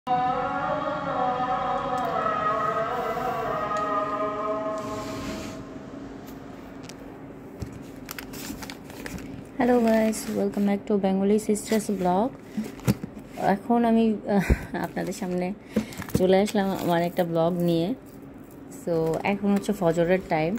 Hello guys, welcome back to Bengali sisters blog. এখন আমি আপনাদের সামনে চলে আসলাম আমার একটা ব্লগ নিয়ে। সো এখন হচ্ছে ফজরের টাইম।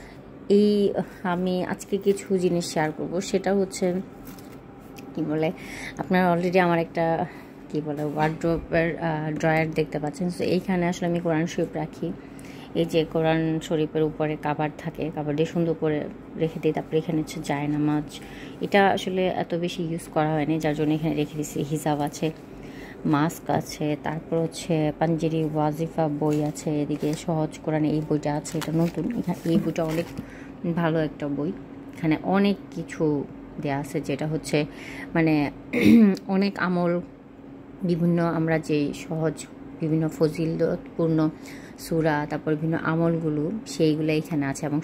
আমি আজকে কিছু জিনিস শেয়ার করব। সেটা হচ্ছে কি বলে, আপনারা অলরেডি আমার একটা ওয়ার্ড্রোবের ড্রয়ার দেখতে পাচ্ছেন। সো এইখানে আসলে আমি কোরআন শরীফ রাখি। এই যে কোরআন শরীফের উপরে কাবার থাকে, কাবার দিয়ে সুন্দর করে রেখে দিই। তারপরে এখানে হচ্ছে জায়নামাজ। এটা আসলে এত বেশি ইউজ করা হয়নি, যার জন্য এখানে রেখে দিচ্ছি। হিজাব আছে, মাস্ক আছে, তারপর হচ্ছে পাঞ্জেরি ওয়াজিফা বই আছে, এদিকে সহজ কোরআন এই বইটা আছে, এটা নতুন। এই বইটা অনেক ভালো একটা বই। এখানে অনেক কিছু দেয়া আছে, যেটা হচ্ছে মানে অনেক আমল, বিভিন্ন আমরা যে সহজ বিভিন্ন ফজিলতপূর্ণ সূরা, তারপর বিভিন্ন আমলগুলো সেইগুলো এখানে আছে, এবং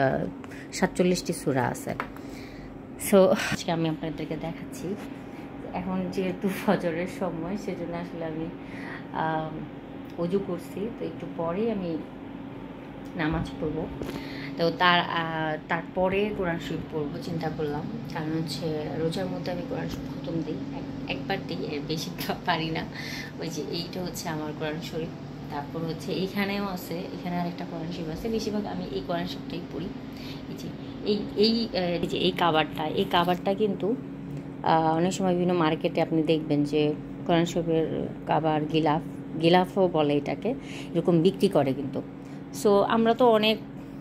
47টি সূরা আছে। সো আজকে আমি আপনাদেরকে দেখাচ্ছি। এখন যেহেতু ফজরের সময়, সেজন্য আসলে আমি ওযু করছি, তো একটু পরেই আমি নামাজ পড়বো। তো তারপরে কোরআন শরীফ পড়বো চিন্তা করলাম, কারণ হচ্ছে রোজার মধ্যে আমি কোরআন শরীফ খতম দিই, একবার দিই, এর বেশি পারি না। ওই যে এইটা হচ্ছে আমার কোরআন শরীফ। তারপর হচ্ছে এইখানেও আছে, এখানে আরেকটা কোরআন শরীফ আছে। বেশিরভাগ আমি এই কোরআন শরীফটাই পড়ি। এই যে এই কাবারটা কিন্তু অনেক সময় বিভিন্ন মার্কেটে আপনি দেখবেন যে কোরআন শরীফের কাবার, গিলাফও বলে এটাকে, এরকম বিক্রি করে কিন্তু। সো আমরা তো অনেক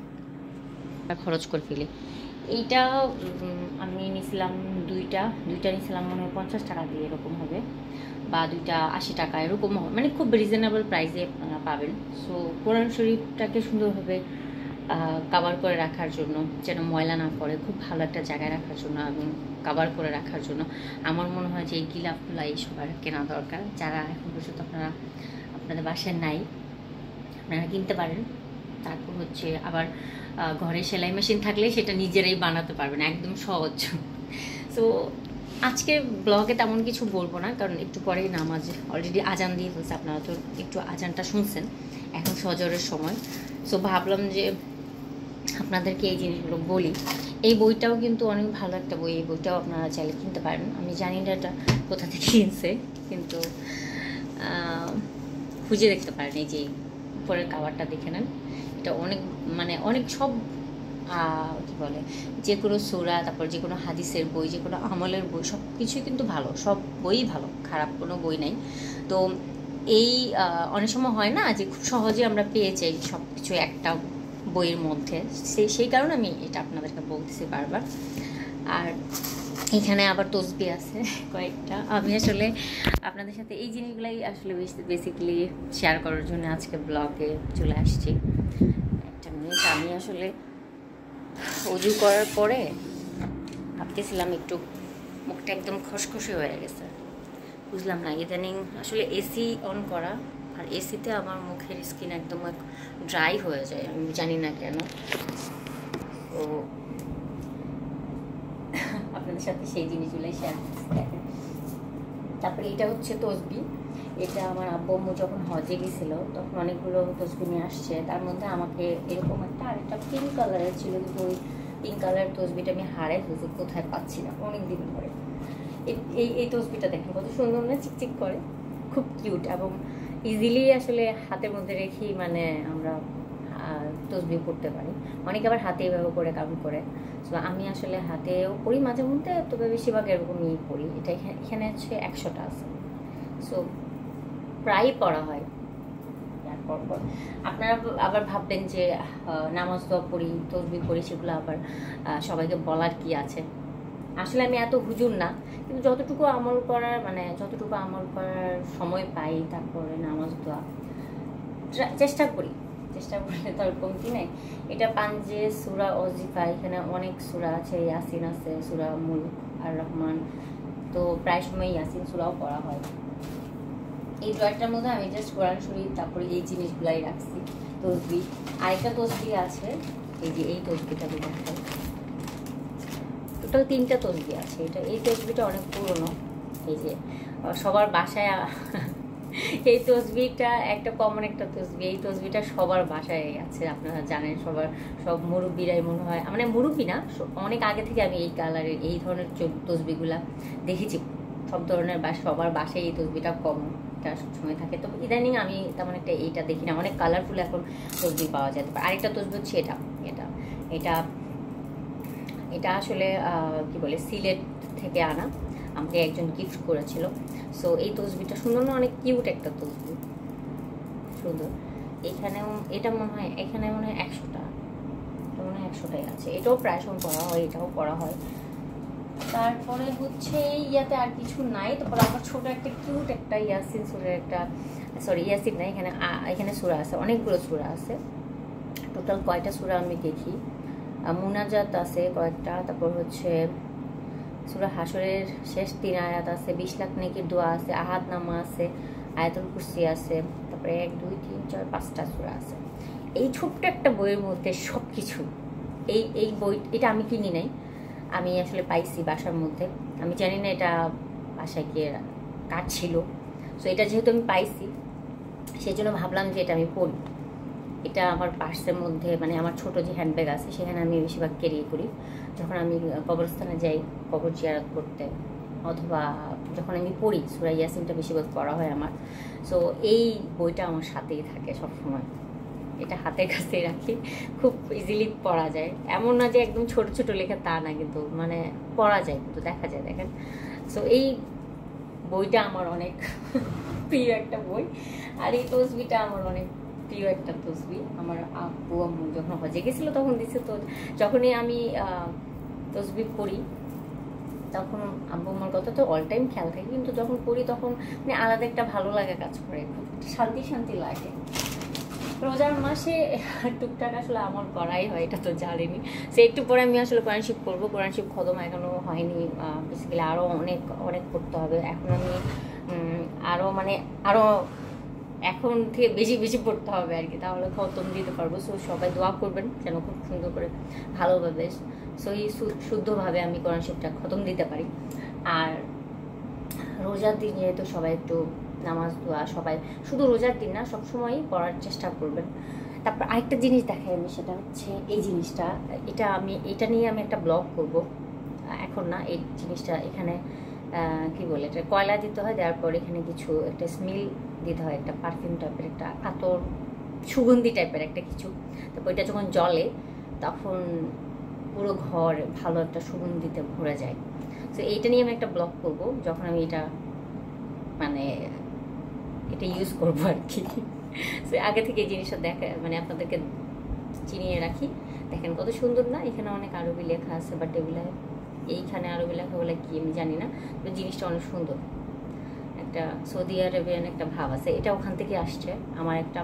খরচ করে ফেলি। এইটা আমি নিয়েছিলাম দুইটা নিয়েছিলাম মনে হয় 50 টাকা দিয়ে, এরকম হবে, বা দুইটা 80 টাকা এরকম হবে, মানে খুব রিজনেবল প্রাইসে আপনারা পাবেন। সো কোরআন শরীফটাকে সুন্দরভাবে কাভার করে রাখার জন্য, যেন ময়লা না পড়ে, খুব ভালো একটা জায়গায় রাখার জন্য এবং কাভার করে রাখার জন্য আমার মনে হয় যে এই গিলাফগুলো এই সবার কেনা দরকার। যারা এখন পর্যন্ত আপনাদের বাসায় নাই, আপনারা কিনতে পারেন। তারপর হচ্ছে আবার ঘরে সেলাই মেশিন থাকলে সেটা নিজেরাই বানাতে পারবেন, একদম সহজ। সো আজকে ব্লগে তেমন কিছু বলবো না, কারণ একটু পরেই নামাজ, অলরেডি আজান দিয়ে ফেলছে। আপনারা তো একটু আজানটা শুনছেন, এখন ফজরের সময়। সো ভাবলাম যে আপনাদেরকে এই জিনিসগুলো বলি। এই বইটাও কিন্তু অনেক ভালো একটা বই, এই বইটাও আপনারা চাইলে কিনতে পারেন। আমি জানি না এটা কোথা থেকে কিনছে, কিন্তু খুঁজে দেখতে পারেন। এই যে উপরের কাভারটা দেখে নেন, এটা অনেক সব কী বলে, যে কোনো সূরা, তারপর যে কোনো হাদিসের বই, যে কোনো আমলের বই, সব কিছুই কিন্তু ভালো, সব বইই ভালো, খারাপ কোনো বই নাই। তো এই অনেক সময় হয় না যে খুব সহজে আমরা পেয়ে যাই সব কিছু একটা বইয়ের মধ্যে, সেই কারণে আমি এটা আপনাদেরকে বলতেছি বারবার। আর এখানে আবার তসবি আছে কয়েকটা। আমি আসলে আপনাদের সাথে এই জিনিসগুলাই আসলে বেসিক্যালি শেয়ার করার জন্য আজকে ব্লগে চলে আসছি। একটা মিনিট, আমি আসলে ওযু করার পরে ভাবতেছিলাম, একটু মুখটা একদম খসখসে হয়ে গেছে, বুঝলাম না ইদানিং আসলে এসি অন করা, আর এসিতে আমার মুখের স্কিন একদম ড্রাই হয়ে যায়, আমি জানি না কেন। তো আপনাদের সাথে সেই জিনিসগুলোই শেয়ার করতে। তারপরে এটা হচ্ছে তসবি। এটা আমার আব্বু আম্মু যখন হজে গেছিল তখন অনেকগুলো তসবি নিয়ে আসছে। তার মধ্যে আমাকে এরকম আরেকটা পিঙ্ক কালারের ছিল, কিন্তু ওই পিঙ্ক কালারের তসবিটা আমি হারাই ফেলছি, কোথায় পাচ্ছি না অনেক দিন পরে। এই তসবিটা দেখেন কত সুন্দর না, চিকচিক করে, খুব কিউট, এবং ইজিলি আসলে হাতের মধ্যে রেখেই মানে আমরা তসবি পড়তে পারি। অনেকে আবার হাতে এভাবে করে কাউন্ট করে। সো আমি আসলে হাতেও পড়ি মাঝে মধ্যে, তবে বেশিরভাগ এরকমই পড়ি। এটা এখানে হচ্ছে 100টা আছে। সো প্রায়ই পড়া হয়। তারপর আপনারা আবার ভাববেন যে নামাজ দোয়া পড়ি, তসবি পড়ি, সেগুলো আবার সবাইকে বলার কি আছে। আসলে আমি এত হুজুর না, কিন্তু যতটুকু আমল করার সময় পাই, তারপরে নামাজ দোয়া চেষ্টা করলে তো আর কমতি নেই। এটা পাঞ্জে সূরা ওয়াজিফা, এখানে অনেক সূরা আছে, ইয়াসিন আছে, সূরা মুলক আর রহমান, তো প্রায় সময় ইয়াসিন সূরাও পড়া হয়। এই ড্রয়ারটার মধ্যে আমি জাস্ট কোরআন শরীফ, তারপরে এই জিনিসগুলাই রাখছি। তসবি, আরেকটা তসবি আছে, এই যে এই তসবিটা দেখাই, টোটাল 3টা তসবি আছে। এই তসবিটা অনেক পুরনো, এই যে সবার বাসায় এই তসবিটা একটা কমন একটা তসবি। এই তসবিটা সবার বাসায় আছে, আপনারা জানেন, সব মুরব্বীরাই মনে হয়, মানে মুরব্বী না, অনেক আগে থেকে আমি এই কালারের এই ধরনের তসবিগুলা দেখেছি। সব ধরনের সবার বাসায় এই তসবিটা কমন, এটা সবসময় থাকে। তো ইদানিং আমি তেমন একটা এইটা দেখি না, অনেক কালারফুল এখন তসবি পাওয়া যায়। আরেকটা তসবি হচ্ছে এটা এটা এটা এটা আসলে কি বলে, সিলেট থেকে আনা, আমাকে একজন গিফট করেছিল। সো এই তসবিটা সুন্দর না, অনেক কিউট একটা তসবি, সুন্দর। এখানেও এটা মনে হয়, এখানে মনে হয় 100টা, এটা মনে হয় 100টাই আছে। এটাও প্রায় সময় পড়া হয়, এটাও পড়া হয়। তারপরে হচ্ছে ইয়াতে আর কিছু নাই। তারপর আবার ছোট একটা কিউট একটা ইয়াসিন সুরের একটা, সরি ইয়াসিন না, এখানে সূরা আছে, অনেকগুলো সূরা আছে। টোটাল কয়টা সূরা আমি দেখি, মুনাজাত আছে কয়েকটা, তারপর হচ্ছে সূরা হাসরের শেষ 3 আয়াত আছে, 20 লাখ নেকির দোয়া আছে, আহাদ নামা আছে, আয়াতুল কুরসি আছে, তারপরে 1 2 3 4 5টা সূরা আছে। এই ছোট্ট একটা বইয়ের মধ্যে সব কিছু। এই বই এটা আমি কিনি নাই, আমি আসলে পাইছি বাসার মধ্যে। আমি জানি না এটা বাসায় গিয়ে কাজ ছিল। সো এটা যেহেতু আমি পাইছি, সেই জন্য ভাবলাম যে এটা আমি পড়ি। এটা আমার পার্সের মধ্যে, মানে আমার ছোট যে হ্যান্ডব্যাগ আছে সেখানে আমি বেশিরভাগ ক্যারি করি যখন আমি কবরস্থানে যাই কবর জিয়ারত করতে, অথবা যখন আমি পড়ি। সূরা ইয়াসিনটা বেশিরভাগ পড়া হয় আমার। সো এই বইটা আমার সাথেই থাকে সবসময়, এটা হাতের কাছে রাখি, খুব ইজিলি পড়া যায়। এমন না যে একদম ছোট ছোট লেখা, তা না, কিন্তু মানে পড়া যায়, কিন্তু দেখা যায়, দেখেন। সো এই বইটা আমার অনেক প্রিয় একটা বই। আর এই তসবিটা আমার অনেক প্রিয় একটা তসবি। আমার আব্বু আম্মু যখন হজে গেছিলো তখন দিচ্ছে। তো যখনই আমি তসবি পড়ি তখন আব্বু আম্মার কথা তো অল টাইম খেয়াল থাকে, কিন্তু যখন পড়ি তখন মানে আলাদা একটা ভালো লাগা কাজ করে, খুব শান্তি শান্তি লাগে। রোজার মাসে টুকটাক আসলে আমার করাই হয়, এটা তো জানিনি। সে একটু পরে আমি আসলে কোরআন শিফ করবো। কোরআন শিফ খতম এখনো হয়নি, বেসিক্যালি আরও অনেক অনেক করতে হবে। এখন আমি আরও এখন থেকে বেশি বেশি পড়তে হবে আর কি, তাহলে খতম দিতে পারবো। সো সবাই দোয়া করবেন যেন খুব সুন্দর করে, ভালোভাবে, সহি শুদ্ধভাবে আমি কোরআন শিফটা খতম দিতে পারি। আর রোজার দিন যেহেতু সবাই একটু নামাজ দোয়া, সবাই শুধু রোজার দিন না, সবসময়ই পড়ার চেষ্টা করবেন। তারপর আরেকটা জিনিস দেখাই আমি, সেটা হচ্ছে এই জিনিসটা, এটা নিয়ে আমি একটা ব্লগ করব এখন না। এই জিনিসটা এখানে কি বলে, এটা কয়লা দিতে হয়, দেওয়ার পর এখানে কিছু একটা স্মেল দিতে হয়, একটা পারফিউম টাইপের, একটা আতর সুগন্ধি টাইপের একটা কিছু। তারপর এটা যখন জ্বলে তখন পুরো ঘর ভালো একটা সুগন্ধিতে ভরে যায়। তো এইটা নিয়ে আমি একটা ব্লগ করব যখন আমি এটা মানে এটা ইউজ করবো আর কি। সো আগে থেকে এই জিনিসটা মানে আপনাদেরকে চিনিয়ে রাখি। দেখেন কত সুন্দর না, এখানে অনেক আরবি লেখা আছে, বাট এগুলো এইখানে আরবি লেখা বলে কি আমি জানি না, তো জিনিসটা অনেক সুন্দর, একটা সৌদি আরবিয়ান একটা ভাব আছে। এটা ওখান থেকে আসছে। আমার একটা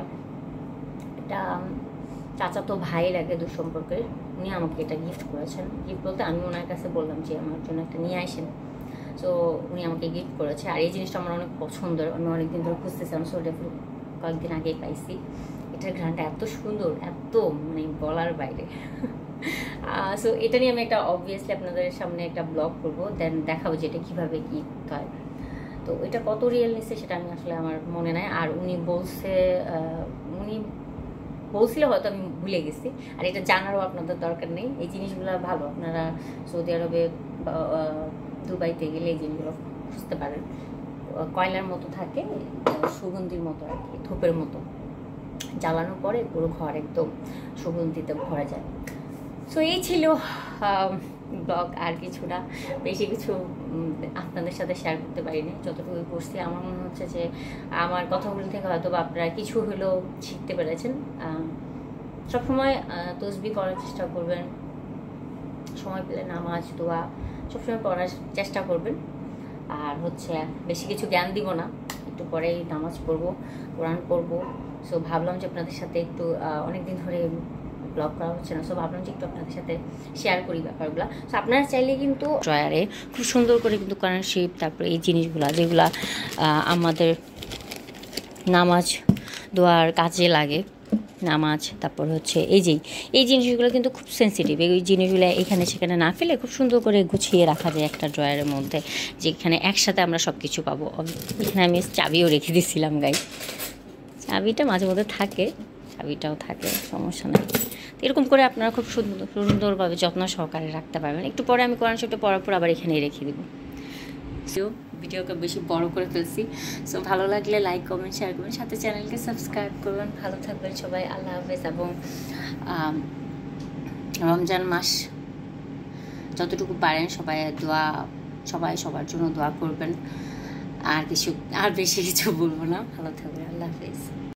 চাচাতো ভাই লাগে দূর সম্পর্কের, উনি আমাকে এটা গিফট করেছেন। গিফট বলতে আমি ওনার কাছে বললাম যে আমার জন্য একটা নিয়ে আসেন। সো উনি আমাকে গিফট করেছে। আর এই জিনিসটা আমার অনেক পছন্দের, আমি অনেকদিন ধরে খুঁজতেছিলাম। সো কয়েকদিন আগেই পাইছি। এটার ঘ্রাণটা এত সুন্দর, এত মানে বলার বাইরে। সো এটা নিয়ে আমি একটা অবভিয়াসলি আপনাদের সামনে একটা ব্লগ করবো, দেন দেখাবো যে এটা কীভাবে কী হয়। তো এটা কত রিয়েল নিচ্ছে সেটা আমি আসলে আমার মনে নাই। আর উনি বলছিল, হয়তো আমি ভুলে গেছি। আর এটা জানারও আপনাদের দরকার নেই, এই জিনিসগুলো ভালো। আপনারা সৌদি আরবে দুবাইতে গেলে এই জিনিসগুলো খুঁজতে পারেন। কয়লার মতো থাকে, সুগন্ধির মতো আর কি, ধূপের মতো, জ্বালানোর পরে পুরো ঘর একদম সুগন্ধিতে ভরা যায়। সো এই ছিল ব্লগ, আর কিছু না, বেশি কিছু আপনাদের সাথে শেয়ার করতে পারিনি। যতটুকু করছি আমার মনে হচ্ছে যে আমার কথাগুলো থেকে হয়তো বা আপনারা কিছু হলেও শিখতে পেরেছেন। সবসময় তসবি করার চেষ্টা করবেন, সময় পেলে নামাজ দোয়া সবসময় পড়ার চেষ্টা করবেন। আর হচ্ছে বেশি কিছু জ্ঞান দিব না, একটু পরেই নামাজ পড়বো, কোরআন পড়বো। সো ভাবলাম যে আপনাদের সাথে একটু অনেকদিন ধরে ব্লগ করা হচ্ছে না, সো ভাবলাম যে একটু আপনাদের সাথে শেয়ার করি ব্যাপারগুলো। সো আপনারা চাইলে কিন্তু ড্রয়ারে খুব সুন্দর করে কিন্তু কোরআন শরীফ, তারপরে এই জিনিসগুলো যেগুলা আমাদের নামাজ দোয়ার কাজে লাগে, নামাজ, তারপর হচ্ছে এই জিনিসগুলো কিন্তু খুব সেন্সিটিভ। এই জিনিসগুলো এখানে সেখানে না ফেলে খুব সুন্দর করে গুছিয়ে রাখা যায় একটা ড্রয়ারের মধ্যে, যেখানে একসাথে আমরা সব কিছু পাবো। এখানে আমি চাবিও রেখে দিয়েছিলাম গাইস, চাবিটা মাঝে মধ্যে থাকে, চাবিটাও থাকে, সমস্যা নেই। এরকম করে আপনারা খুব সুন্দরভাবে যত্ন সহকারে রাখতে পারবেন। একটু পরে আমি কোরআন শরীফটা পড়ার পর আবার এখানেই রেখে দেবো। ভিডিওকে বেশি বড় করে ফেলছি। সো ভালো লাগলে লাইক, কমেন্ট, শেয়ার করবেন, সাথে চ্যানেলকে সাবস্ক্রাইব করবেন। ভালো থাকবেন সবাই, আল্লাহ হাফেজ। এবং রমজান মাস যতটুকু পারেন সবাই সবার জন্য দোয়া করবেন। আর বেশি কিছু বলবো না। ভালো থাকবেন, আল্লাহ হাফেজ।